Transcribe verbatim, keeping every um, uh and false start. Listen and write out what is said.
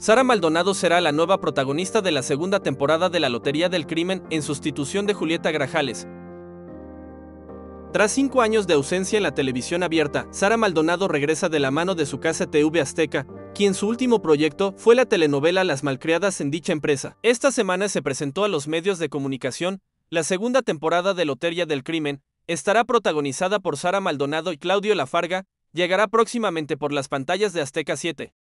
Sara Maldonado será la nueva protagonista de la segunda temporada de La Lotería del Crimen en sustitución de Julieta Grajales. Tras cinco años de ausencia en la televisión abierta, Sara Maldonado regresa de la mano de su casa T V Azteca, quien su último proyecto fue la telenovela Las Malcriadas en dicha empresa. Esta semana se presentó a los medios de comunicación. La segunda temporada de Lotería del Crimen estará protagonizada por Sara Maldonado y Claudio Lafarga. Llegará próximamente por las pantallas de Azteca siete.